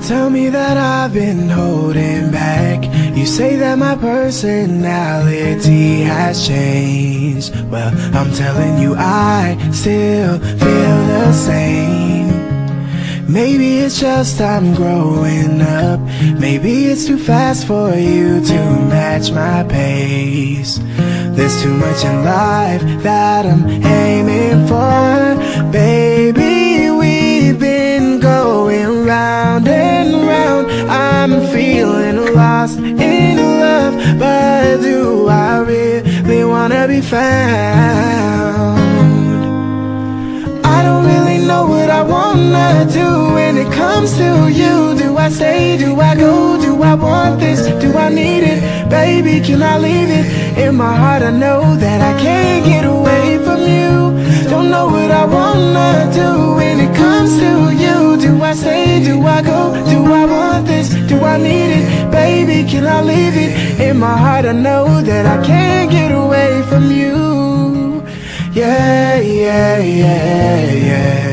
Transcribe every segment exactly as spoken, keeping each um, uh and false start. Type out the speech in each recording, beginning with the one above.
tell me that I've been holding back. You say that my personality has changed. Well, I'm telling you I still feel the same. Maybe it's just I'm growing up. Maybe it's too fast for you to match my pace. There's too much in life that I'm aiming for. Baby, we've been going round and round. I'm feeling lost in love, but do I really wanna be found? I don't really know what I wanna do when it comes to you. Do I stay, do I go, do I want this, do I need it? Baby, can I leave it? In my heart I know that I can't get away from you. Don't know what I wanna do when it comes to you. Do I stay, do I go, do I want this, do I need it? Baby, can I leave it? In my heart I know that I can't get away from you. Yeah, yeah, yeah, yeah.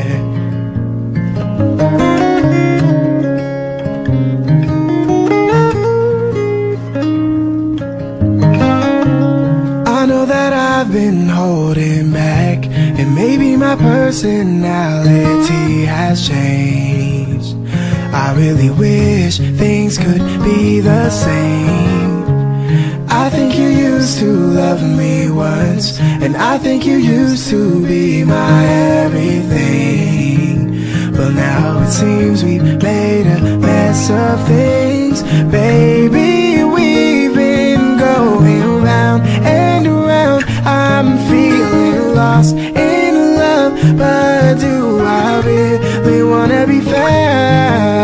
I know that I've been holding back, and maybe my personality has changed. I really wish things could be the same. I think you used to love me once, and I think you used to be my everything. But now it seems we've made a mess of things. Baby, we've been going round and around. I'm feeling lost in love, but do I really wanna be found?